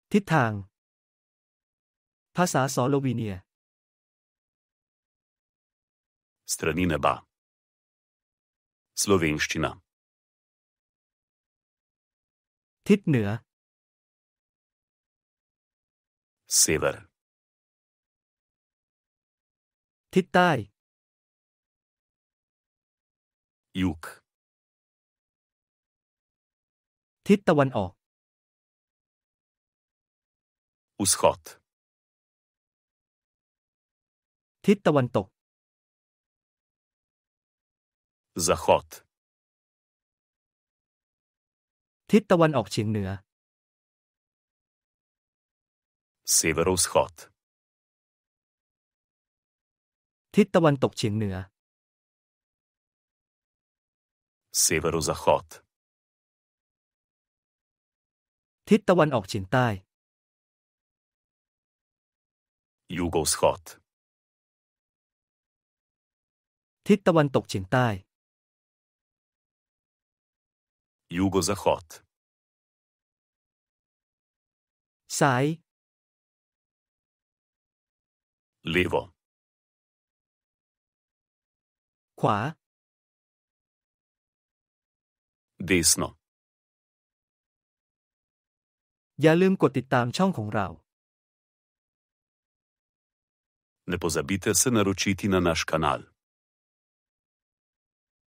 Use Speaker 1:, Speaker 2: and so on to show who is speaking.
Speaker 1: ทิศทางภาษาสโลวีเนีย
Speaker 2: Strani neba. Slovenščina.
Speaker 1: ทิศเหนือ
Speaker 2: Sever.
Speaker 1: ทิศใต้
Speaker 2: Jug.
Speaker 1: ทิศตะวันออก
Speaker 2: Vzhod.
Speaker 1: ทิศตะวันตก
Speaker 2: Zahod.
Speaker 1: ทิศตะวันออกเฉียงเหนือ
Speaker 2: Severovzhod.
Speaker 1: ทิศตะวันตกเฉียงเหนือ
Speaker 2: Severozahod.
Speaker 1: ทิศตะวันออกเฉียงใต้
Speaker 2: Jugovzhod.
Speaker 1: ทิศตะวันตกเฉียงใต้
Speaker 2: Jugozahod.
Speaker 1: ซ้าย
Speaker 2: Levo.
Speaker 1: ขวา
Speaker 2: Desno.
Speaker 1: อย่าลืมกดติดตามช่องของเรา
Speaker 2: Ne pozabite se naročiti na naš kanal.